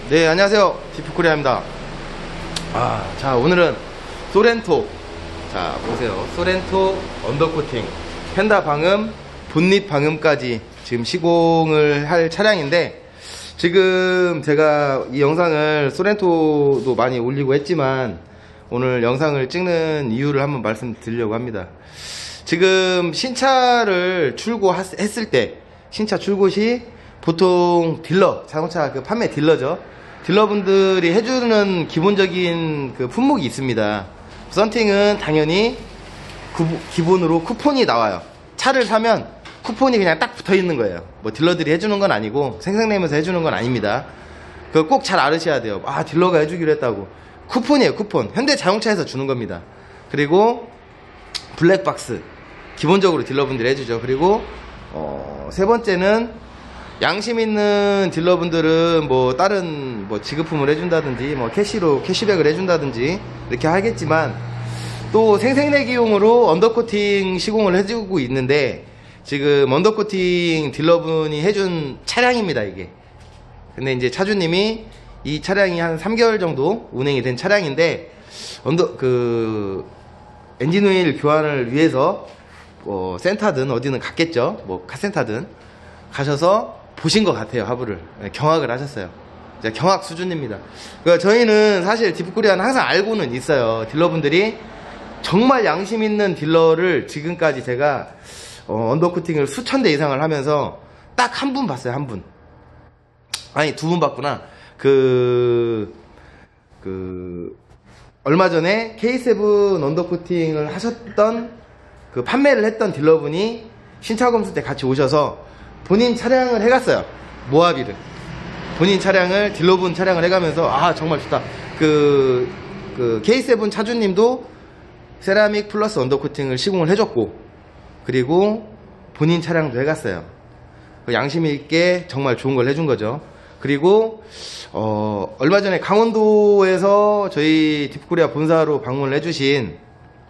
네, 안녕하세요. 디프코리아입니다. 자, 오늘은 소렌토. 자, 보세요. 소렌토 언더코팅. 펜다 방음, 본닛 방음까지 지금 시공을 할 차량인데, 지금 제가 이 영상을 소렌토도 많이 올리고 했지만, 오늘 영상을 찍는 이유를 한번 말씀드리려고 합니다. 지금 신차를 출고했을 때, 신차 출고 시 보통 딜러, 자동차 그 판매 딜러죠. 딜러분들이 해주는 기본적인 그 품목이 있습니다. 썬팅은 당연히 기본으로 쿠폰이 나와요. 차를 사면 쿠폰이 그냥 딱 붙어 있는 거예요. 뭐 딜러들이 해주는 건 아니고 생색내면서 해주는 건 아닙니다. 그거 꼭 잘 알으셔야 돼요. 딜러가 해주기로 했다고. 쿠폰이에요, 쿠폰. 현대자동차에서 주는 겁니다. 그리고 블랙박스 기본적으로 딜러분들이 해주죠. 그리고 세 번째는 양심 있는 딜러분들은 뭐 다른 뭐 지급품을 해준다든지 뭐 캐시백을 해준다든지 이렇게 하겠지만, 또 생색내기용으로 언더코팅 시공을 해주고 있는데, 지금 언더코팅 딜러분이 해준 차량입니다, 이게. 근데 이제 차주님이 이 차량이 한 3개월 정도 운행이 된 차량인데, 엔진 오일 교환을 위해서 센터든 어디는 갔겠죠. 뭐 카센터든 가셔서 보신 것 같아요. 하부를 경악을 하셨어요. 경악 수준입니다. 그러니까 저희는 사실 디프코리아는 항상 알고는 있어요. 딜러분들이 정말 양심 있는 딜러를 지금까지 제가 언더코팅을 수천 대 이상을 하면서 딱 한 분 봤어요. 한 분. 아니, 두 분 봤구나. 얼마 전에 K7 언더코팅을 하셨던 판매를 했던 딜러분이 신차 검수 때 같이 오셔서 본인 차량을 해갔어요. 모하비를. 본인 차량을, 딜러분 차량을 해가면서, 정말 좋다. K7 차주님도 세라믹 플러스 언더코팅을 시공을 해줬고, 그리고 본인 차량도 해갔어요. 양심이 있게 정말 좋은 걸 해준 거죠. 그리고, 얼마 전에 강원도에서 저희 디프코리아 본사로 방문을 해주신,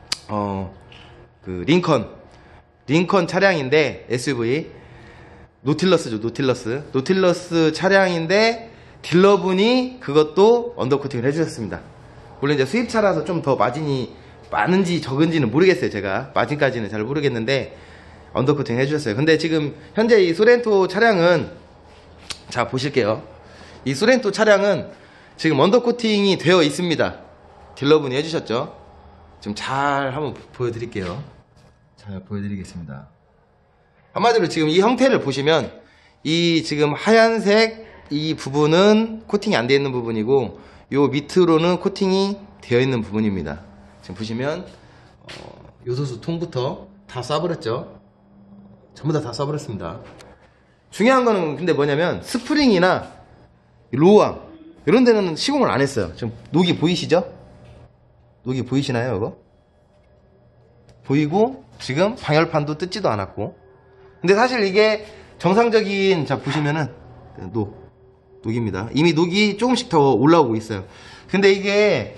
링컨 차량인데, SUV. 노틸러스죠, 노틸러스 차량인데 딜러분이 그것도 언더코팅을 해주셨습니다. 물론 이제 수입차라서 좀 더 마진이 많은지 적은지는 모르겠어요. 제가 마진까지는 잘 모르겠는데 언더코팅 해주셨어요. 근데 지금 현재 이 소렌토 차량은, 자 보실게요. 이 소렌토 차량은 지금 언더코팅이 되어 있습니다. 딜러분이 해주셨죠. 지금 잘 한번 보여드릴게요. 잘 보여드리겠습니다. 한마디로 지금 이 형태를 보시면, 이 지금 하얀색 이 부분은 코팅이 안 되어 있는 부분이고, 요 밑으로는 코팅이 되어 있는 부분입니다. 지금 보시면 요소수 통부터 다 쏴버렸죠. 전부 다 쏴버렸습니다. 중요한 거는 근데 뭐냐면, 스프링이나 로암 이런 데는 시공을 안 했어요. 지금 녹이 보이시죠? 녹이 보이시나요? 이거 보이고, 지금 방열판도 뜯지도 않았고. 근데 사실 이게 정상적인, 자 보시면은 녹입니다. 이미 녹이 조금씩 더 올라오고 있어요. 근데 이게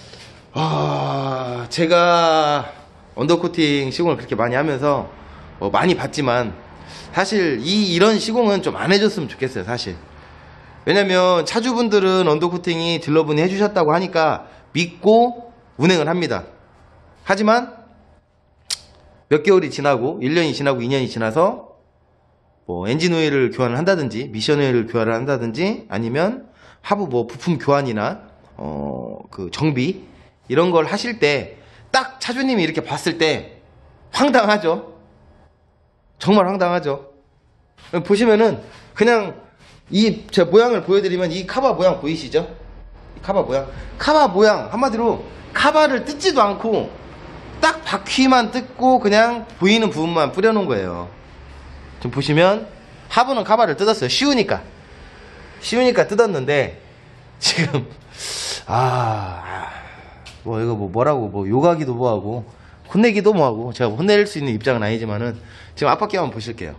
제가 언더코팅 시공을 그렇게 많이 하면서 많이 봤지만, 사실 이런 시공은 좀 안 해줬으면 좋겠어요, 사실. 왜냐면 차주분들은 언더코팅이 딜러분이 해주셨다고 하니까 믿고 운행을 합니다. 하지만 몇 개월이 지나고 1년이 지나고 2년이 지나서 뭐 엔진 오일을 교환을 한다든지 미션 오일을 교환을 한다든지, 아니면 하부 뭐 부품 교환이나 정비 이런 걸 하실 때 딱 차주님이 이렇게 봤을 때 황당하죠. 정말 황당하죠. 보시면은 그냥 제 모양을 보여드리면, 이 카바 모양 보이시죠? 이 카바 모양 한마디로 카바를 뜯지도 않고 딱 바퀴만 뜯고 그냥 보이는 부분만 뿌려놓은 거예요. 지금 보시면 하부는 카바를 뜯었어요. 쉬우니까 뜯었는데, 지금 이거 뭐라고 요가기도 뭐하고 혼내기도 뭐하고, 제가 혼낼 수 있는 입장은 아니지만은 지금 앞바퀴 한번 보실게요.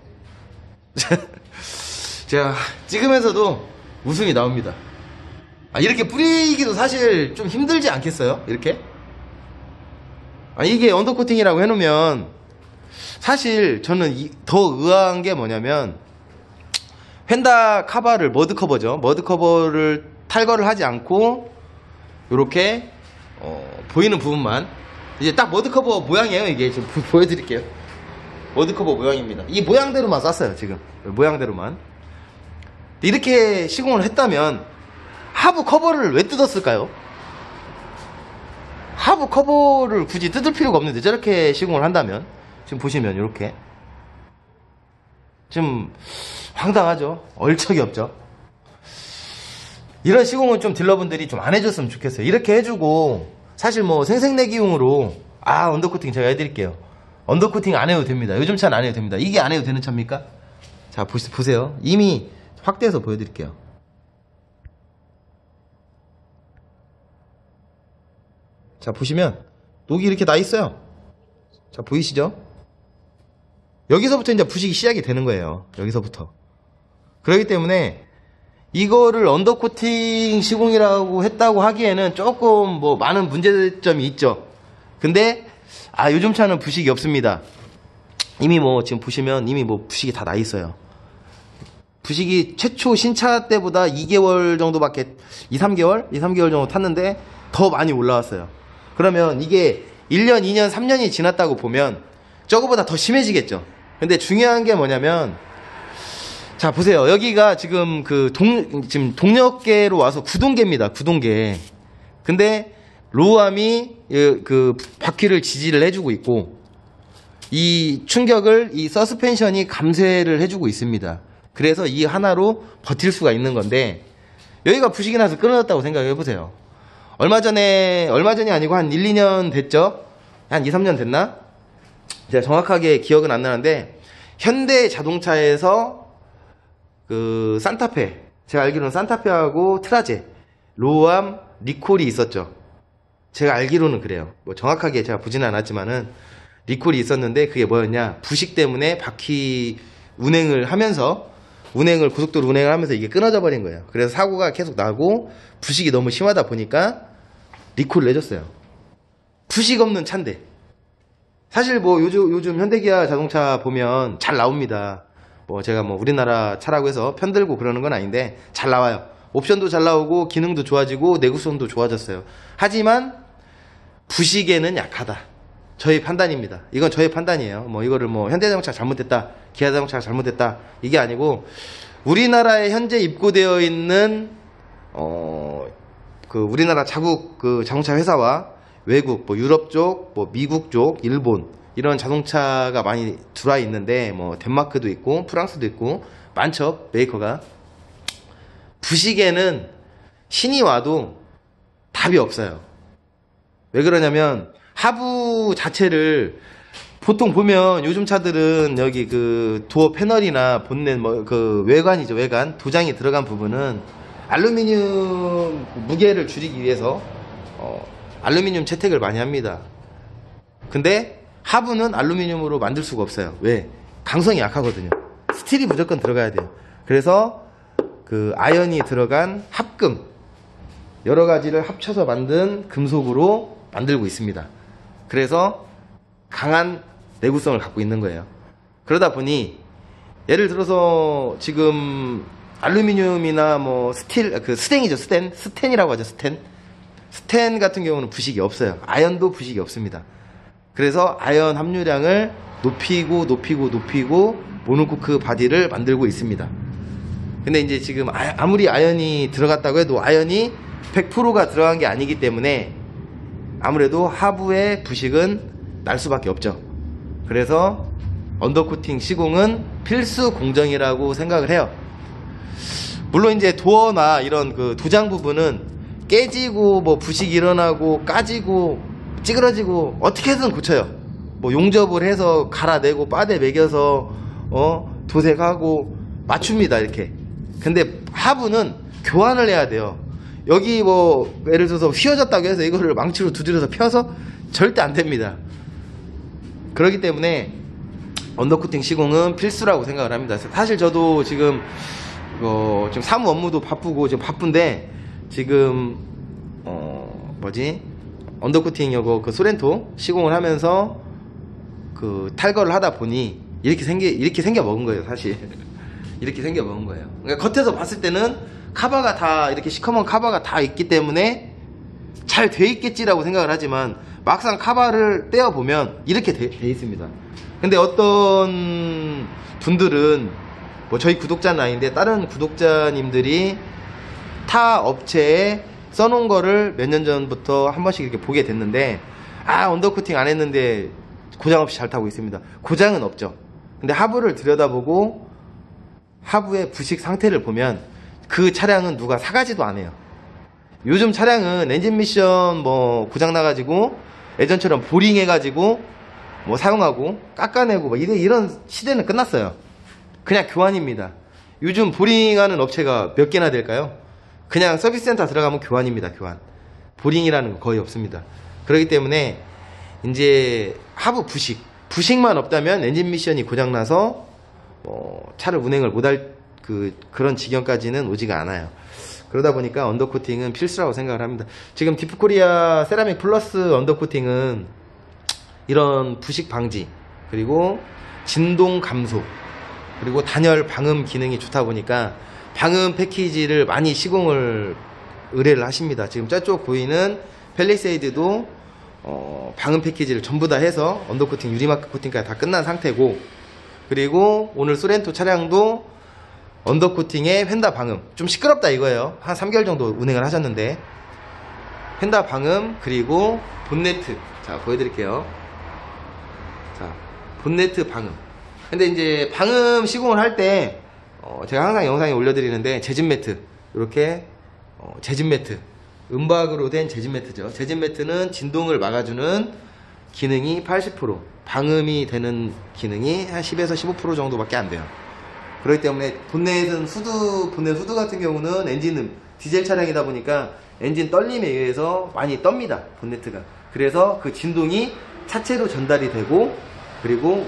제가 찍으면서도 웃음이 나옵니다. 이렇게 뿌리기도 사실 좀 힘들지 않겠어요? 이렇게? 이게 언더코팅이라고 해놓으면, 사실 저는 더 의아한 게 뭐냐면, 펜다 카바를 머드커버를 탈거를 하지 않고 이렇게 보이는 부분만 이제 딱 머드커버 모양이에요. 이게 좀 보여드릴게요. 머드커버 모양입니다. 이 모양대로만 쐈어요. 지금 모양대로만. 이렇게 시공을 했다면 하부 커버를 왜 뜯었을까요? 하부 커버를 굳이 뜯을 필요가 없는데 저렇게 시공을 한다면 지금 보시면 이렇게 좀 황당하죠. 얼척이 없죠. 이런 시공은 좀 딜러분들이 좀 안 해줬으면 좋겠어요. 이렇게 해주고 사실 뭐 생색내기용으로 언더코팅 제가 해드릴게요. 언더코팅 안 해도 됩니다. 요즘 차는 안 해도 됩니다. 이게 안 해도 되는 차입니까? 자 보세요. 이미 확대해서 보여드릴게요. 자 보시면 녹이 이렇게 나 있어요. 자 보이시죠? 여기서부터 이제 부식이 시작이 되는 거예요. 여기서부터. 그렇기 때문에 이거를 언더코팅 시공이라고 했다고 하기에는 조금 뭐 많은 문제점이 있죠. 근데 요즘 차는 부식이 없습니다. 이미 뭐 지금 보시면 이미 뭐 부식이 다 나 있어요. 부식이 최초 신차 때보다 2개월 정도밖에 2-3개월 정도 탔는데 더 많이 올라왔어요. 그러면 이게 1년, 2년, 3년이 지났다고 보면 저거보다 더 심해지겠죠. 근데 중요한 게 뭐냐면 자 보세요. 여기가 지금 지금 동력계로 와서 구동계입니다. 구동계. 근데 로우암이 그 바퀴를 지지를 해주고 있고 이 충격을 이 서스펜션이 감쇄를 해주고 있습니다. 그래서 이 하나로 버틸 수가 있는 건데 여기가 부식이 나서 끊어졌다고 생각해 보세요. 얼마 전이 아니고 한 1, 2년 됐죠? 한 2, 3년 됐나? 제가 정확하게 기억은 안 나는데 현대 자동차에서 그 산타페, 제가 알기로는 산타페하고 트라제, 로우암, 리콜이 있었죠. 제가 알기로는 그래요. 뭐 정확하게 제가 보지는 않았지만은 리콜이 있었는데 그게 뭐였냐? 부식 때문에 바퀴 고속도로 운행을 하면서 이게 끊어져 버린 거예요. 그래서 사고가 계속 나고 부식이 너무 심하다 보니까 리콜을 내줬어요. 부식 없는 차인데. 사실 뭐 요즘 현대기아 자동차 보면 잘 나옵니다. 뭐 제가 뭐 우리나라 차라고 해서 편들고 그러는 건 아닌데 잘 나와요. 옵션도 잘 나오고 기능도 좋아지고 내구성도 좋아졌어요. 하지만 부식에는 약하다. 저희 판단입니다. 이건 저희 판단이에요. 뭐 이거를 뭐 현대자동차 잘못됐다, 기아자동차가 잘못됐다 이게 아니고 우리나라에 현재 입고되어 있는 그 우리나라 자국 그 자동차 회사와 외국 뭐 유럽 쪽, 뭐 미국 쪽, 일본 이런 자동차가 많이 들어와 있는데 뭐 덴마크도 있고 프랑스도 있고 많죠 메이커가. 부식에는 신이 와도 답이 없어요. 왜 그러냐면 하부 자체를 보통 보면 요즘 차들은 여기 그 도어 패널이나 본넷 뭐 그 외관이죠. 외관 도장이 들어간 부분은 알루미늄 무게를 줄이기 위해서 알루미늄 채택을 많이 합니다. 근데 하부는 알루미늄으로 만들 수가 없어요. 왜? 강성이 약하거든요. 스틸이 무조건 들어가야 돼요. 그래서 그 아연이 들어간 합금 여러 가지를 합쳐서 만든 금속으로 만들고 있습니다. 그래서 강한 내구성을 갖고 있는 거예요. 그러다 보니 예를 들어서 지금 알루미늄이나 뭐 스틸, 그 스텐이죠. 스텐이라고 하죠. 스텐 같은 경우는 부식이 없어요. 아연도 부식이 없습니다. 그래서 아연 함유량을 높이고 모노코크 바디를 만들고 있습니다. 근데 이제 지금 아무리 아연이 들어갔다고 해도 아연이 100%가 들어간 게 아니기 때문에 아무래도 하부의 부식은 날 수밖에 없죠. 그래서 언더코팅 시공은 필수 공정이라고 생각을 해요. 물론 이제 도어나 이런 그 도장 부분은 깨지고 뭐 부식이 일어나고 까지고 찌그러지고 어떻게든 고쳐요. 뭐 용접을 해서 갈아내고 빠대 매겨서 도색하고 맞춥니다. 이렇게. 근데 하부는 교환을 해야 돼요. 여기 뭐 예를 들어서 휘어졌다고 해서 이거를 망치로 두드려서 펴서 절대 안 됩니다. 그렇기 때문에 언더코팅 시공은 필수라고 생각을 합니다. 사실 저도 지금 지금 사무 업무도 바쁘고 지금 바쁜데 지금 언더코팅 요거 그 소렌토 시공을 하면서 그 탈거를 하다 보니 이렇게 생겨 먹은 거예요. 사실 이렇게 생겨먹은 거예요. 그러니까 겉에서 봤을 때는 카바가 다 이렇게 시커먼 카바가 다 있기 때문에 잘 돼 있겠지라고 생각을 하지만 막상 카바를 떼어보면 이렇게 돼 있습니다. 근데 어떤 분들은 뭐 저희 구독자는 아닌데 다른 구독자님들이 타 업체에 써놓은 거를 몇 년 전부터 한 번씩 이렇게 보게 됐는데, 아, 언더코팅 안 했는데 고장 없이 잘 타고 있습니다. 고장은 없죠. 근데 하부를 들여다보고 하부의 부식 상태를 보면 그 차량은 누가 사가지도 않아요. 요즘 차량은 엔진 미션 뭐 고장 나가지고 예전처럼 보링 해가지고 뭐 사용하고 깎아내고 뭐 이런 시대는 끝났어요. 그냥 교환입니다. 요즘 보링하는 업체가 몇 개나 될까요? 그냥 서비스 센터 들어가면 교환입니다. 교환. 보링이라는 거 거의 없습니다. 그렇기 때문에 이제 하부 부식만 없다면 엔진 미션이 고장나서 차를 운행을 못할 그런 지경까지는 오지가 않아요. 그러다 보니까 언더코팅은 필수라고 생각을 합니다. 지금 디프코리아 세라믹 플러스 언더코팅은 이런 부식 방지, 그리고 진동 감소, 그리고 단열 방음 기능이 좋다 보니까 방음 패키지를 많이 시공을 의뢰를 하십니다. 지금 저쪽 보이는 팰리세이드도 방음 패키지를 전부 다 해서 언더코팅, 유리마크 코팅까지 다 끝난 상태고, 그리고 오늘 소렌토 차량도 언더코팅에 휀다 방음, 좀 시끄럽다 이거예요. 한 3개월 정도 운행을 하셨는데 휀다 방음, 그리고 본네트, 자 보여드릴게요. 자, 본네트 방음. 근데 이제 방음 시공을 할 때 제가 항상 영상에 올려드리는데 제진 매트, 이렇게 제진 매트, 은박으로 된 제진 매트죠. 제진 매트는 진동을 막아주는 기능이 80%, 방음이 되는 기능이 한 10에서 15% 정도밖에 안 돼요. 그렇기 때문에 본넷은 본넷 후드 같은 경우는 엔진은 디젤 차량이다 보니까 엔진 떨림에 의해서 많이 떱니다. 본네트가. 그래서 그 진동이 차체로 전달이 되고, 그리고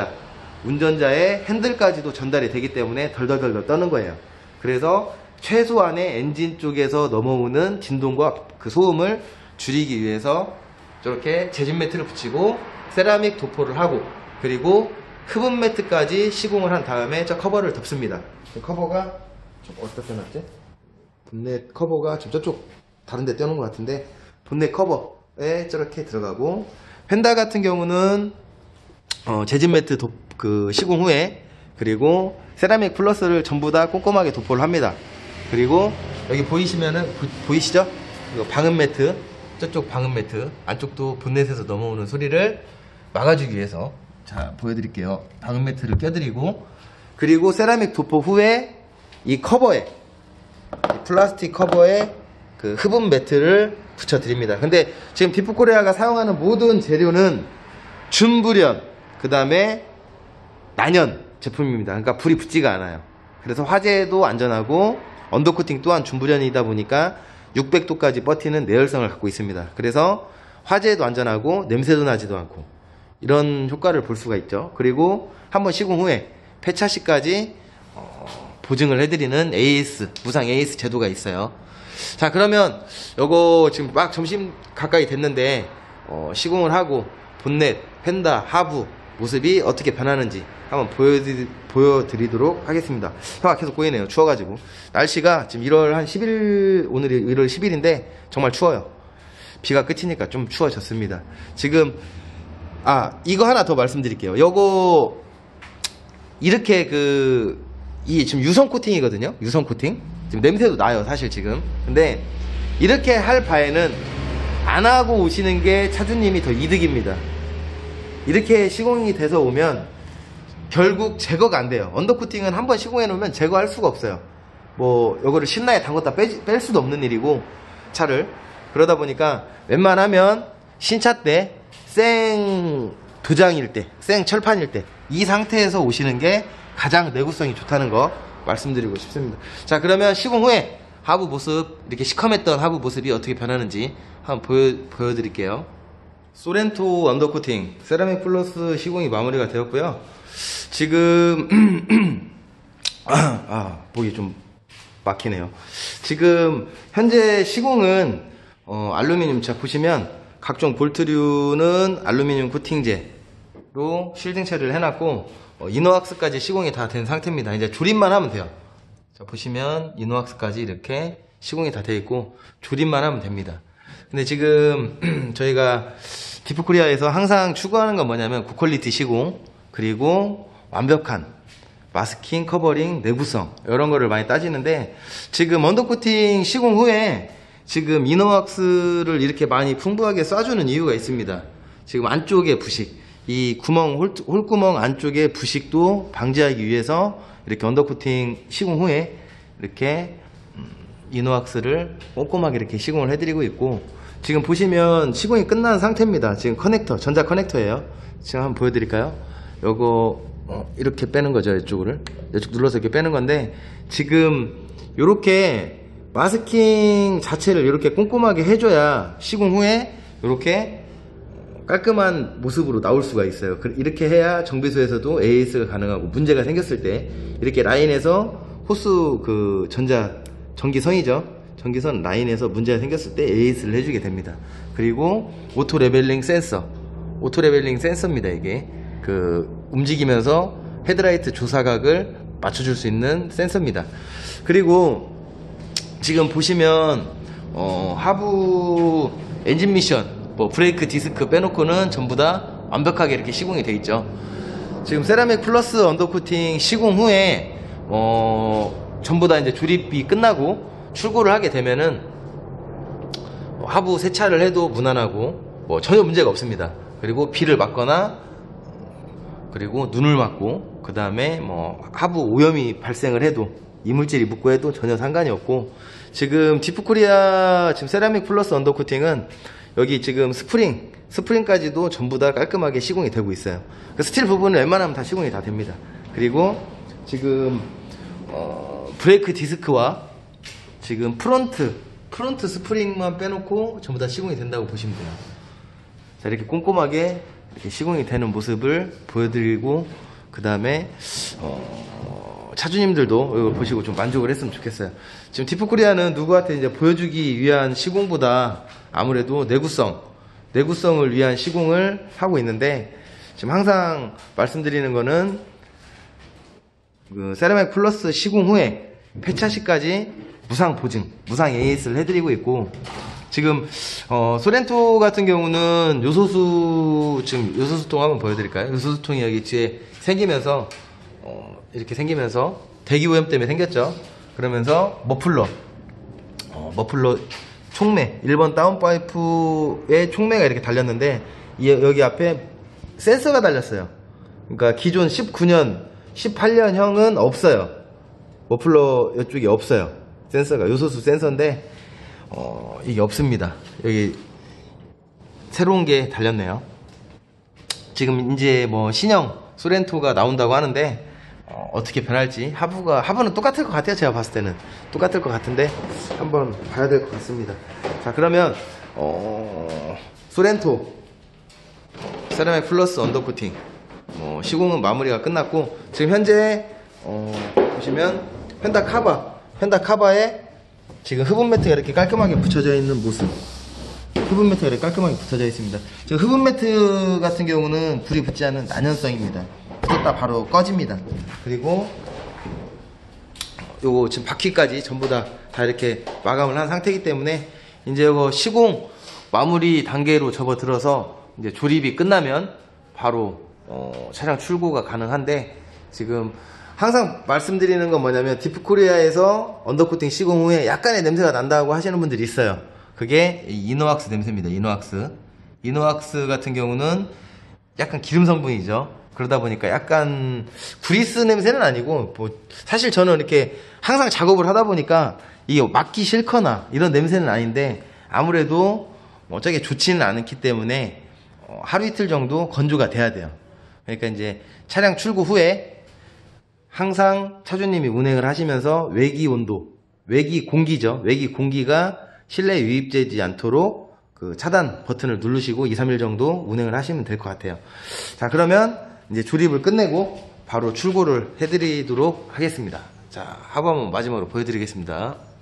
운전자의 핸들까지도 전달이 되기 때문에 덜덜덜 떠는 거예요. 그래서 최소한의 엔진 쪽에서 넘어오는 진동과 그 소음을 줄이기 위해서 저렇게 제진 매트를 붙이고 세라믹 도포를 하고, 그리고 흡음 매트까지 시공을 한 다음에 저 커버를 덮습니다. 커버가 좀 어디다 떼놨지? 본넷 커버가 좀 저쪽 다른 데 떼놓은 것 같은데, 본넷 커버에 저렇게 들어가고, 펜다 같은 경우는 제진 매트 시공 후에, 그리고 세라믹 플러스를 전부 다 꼼꼼하게 도포를 합니다. 그리고 여기 보이시죠? 이거 방음 매트, 저쪽 방음 매트 안쪽도 본넷에서 넘어오는 소리를 막아주기 위해서, 자 보여드릴게요. 방음 매트를 껴드리고, 그리고 세라믹 도포 후에 이 커버에, 이 플라스틱 커버에 그 흡음 매트를 붙여드립니다. 근데 지금 디프코리아가 사용하는 모든 재료는 준불연, 그 다음에 난연 제품입니다. 그러니까 불이 붙지가 않아요. 그래서 화재도 안전하고 언더코팅 또한 준불연이다 보니까 600도까지 버티는 내열성을 갖고 있습니다. 그래서 화재도 안전하고 냄새도 나지도 않고 이런 효과를 볼 수가 있죠. 그리고 한번 시공 후에 폐차시까지 보증을 해드리는 AS, 무상 AS 제도가 있어요. 자, 그러면 요거 지금 막 점심 가까이 됐는데 시공을 하고 본넷, 펜다, 하부 모습이 어떻게 변하는지 한번 보여드리도록 하겠습니다. 혀가 계속 꼬이네요. 추워가지고. 날씨가 지금 1월 한 10일, 오늘이 1월 10일인데 정말 추워요. 비가 끝이니까 좀 추워졌습니다. 지금 이거 하나 더 말씀드릴게요. 요거 이렇게 지금 유성 코팅이거든요. 유성 코팅. 지금 냄새도 나요, 사실 지금. 근데 이렇게 할 바에는 안 하고 오시는 게 차주님이 더 이득입니다. 이렇게 시공이 돼서 오면 결국 제거가 안 돼요. 언더코팅은 한번 시공해 놓으면 제거할 수가 없어요. 뭐 요거를 신라에 담궜다 뺄 수도 없는 일이고, 차를. 그러다 보니까 웬만하면 신차 때 생 도장일 때, 생 철판일 때 이 상태에서 오시는 게 가장 내구성이 좋다는 거 말씀드리고 싶습니다. 자, 그러면 시공 후에 하부 모습, 이렇게 시커맸던 하부 모습이 어떻게 변하는지 한번 보여드릴게요. 소렌토 언더코팅 세라믹 플러스 시공이 마무리가 되었고요. 지금 목이 좀 막히네요. 지금 현재 시공은 알루미늄, 자 보시면 각종 볼트류는 알루미늄 코팅제로 실딩 처리를 해놨고, 이노왁스까지 시공이 다 된 상태입니다. 이제 조립만 하면 돼요. 자, 보시면 이노왁스까지 이렇게 시공이 다 되어 있고 조립만 하면 됩니다. 근데 지금 저희가 디프코리아에서 항상 추구하는 건 뭐냐면 고퀄리티 시공, 그리고 완벽한 마스킹, 커버링, 내구성 이런 거를 많이 따지는데, 지금 언더코팅 시공 후에 지금 이노왁스를 이렇게 많이 풍부하게 쏴주는 이유가 있습니다. 지금 안쪽에 부식, 이 구멍, 홀구멍 안쪽에 부식도 방지하기 위해서 이렇게 언더코팅 시공 후에 이렇게 이노왁스를 꼼꼼하게 이렇게 시공을 해드리고 있고, 지금 보시면 시공이 끝난 상태입니다. 지금 커넥터, 전자 커넥터예요. 지금 한번 보여드릴까요? 요거 이렇게 빼는 거죠. 이쪽을 이쪽 눌러서 이렇게 빼는 건데, 지금 이렇게 마스킹 자체를 이렇게 꼼꼼하게 해줘야 시공 후에 이렇게 깔끔한 모습으로 나올 수가 있어요. 이렇게 해야 정비소에서도 AS가 가능하고, 문제가 생겼을 때 이렇게 라인에서 호스 그 전기선이죠. 전기선 라인에서 문제가 생겼을 때 AS를 해주게 됩니다. 그리고 오토 레벨링 센서입니다. 이게 그 움직이면서 헤드라이트 조사각을 맞춰줄 수 있는 센서입니다. 그리고 지금 보시면 하부 엔진 미션, 뭐 브레이크 디스크 빼놓고는 전부 다 완벽하게 이렇게 시공이 되어 있죠. 지금 세라믹 플러스 언더코팅 시공 후에 전부 다 이제 조립이 끝나고 출고를 하게 되면은 하부 세차를 해도 무난하고 뭐 전혀 문제가 없습니다. 그리고 비를 맞거나 그리고 눈을 맞고 그 다음에 뭐 하부 오염이 발생을 해도, 이물질이 묻고 해도 전혀 상관이 없고, 지금 디프코리아 지금 세라믹 플러스 언더코팅은 여기 지금 스프링까지도 전부 다 깔끔하게 시공이 되고 있어요. 그 스틸 부분은 웬만하면 다 시공이 다 됩니다. 그리고 지금 브레이크 디스크와 지금 프론트 스프링만 빼놓고 전부 다 시공이 된다고 보시면 돼요. 자, 이렇게 꼼꼼하게 이렇게 시공이 되는 모습을 보여드리고, 그 다음에 차주님들도 이거 보시고 좀 만족을 했으면 좋겠어요. 지금 디프코리아는 누구한테 이제 보여주기 위한 시공보다 아무래도 내구성을 위한 시공을 하고 있는데, 지금 항상 말씀드리는 거는 그 세라믹 플러스 시공 후에 폐차 시까지 무상 보증, 무상 AS를 해드리고 있고, 지금 소렌토 같은 경우는 지금 요소수통 한번 보여드릴까요? 요소수통이 여기 뒤에 생기면서 이렇게 생기면서 대기오염 때문에 생겼죠. 그러면서 머플러 촉매, 1번 다운파이프에 촉매가 이렇게 달렸는데, 여기 앞에 센서가 달렸어요. 그러니까 기존 19년 18년형은 없어요. 머플러 이쪽에 없어요. 센서가 요소수 센서인데 이게 없습니다. 여기 새로운 게 달렸네요. 지금 이제 뭐 신형 소렌토가 나온다고 하는데 어떻게 변할지, 하부는 똑같을 것 같아요. 제가 봤을 때는 똑같을 것 같은데 한번 봐야 될 것 같습니다. 자, 그러면 소렌토 세라믹 플러스 언더코팅 시공은 마무리가 끝났고, 지금 현재 보시면 펜다 카바에 지금 흡음 매트가 이렇게 깔끔하게 붙여져 있는 모습. 흡음 매트가 이렇게 깔끔하게 붙여져 있습니다. 지금 흡음 매트 같은 경우는 불이 붙지 않은 난연성입니다. 붙었다 바로 꺼집니다. 그리고 요거 지금 바퀴까지 전부 다 이렇게 마감을 한 상태이기 때문에 이제 이거 시공 마무리 단계로 접어들어서 이제 조립이 끝나면 바로 차량 출고가 가능한데, 지금 항상 말씀드리는 건 뭐냐면 디프코리아에서 언더코팅 시공 후에 약간의 냄새가 난다고 하시는 분들이 있어요. 그게 이노왁스 냄새입니다. 이노왁스 같은 경우는 약간 기름 성분이죠. 그러다 보니까 약간 구리스 냄새는 아니고, 사실 저는 이렇게 항상 작업을 하다 보니까 이게 맡기 싫거나 이런 냄새는 아닌데, 아무래도 어쩌게 좋지는 않기 때문에 하루 이틀 정도 건조가 돼야 돼요. 그러니까 이제 차량 출고 후에 항상 차주님이 운행을 하시면서 외기 공기가 실내에 유입되지 않도록 그 차단 버튼을 누르시고 2-3일 정도 운행을 하시면 될 것 같아요. 자, 그러면 이제 조립을 끝내고 바로 출고를 해드리도록 하겠습니다. 자, 하부 한번 마지막으로 보여드리겠습니다.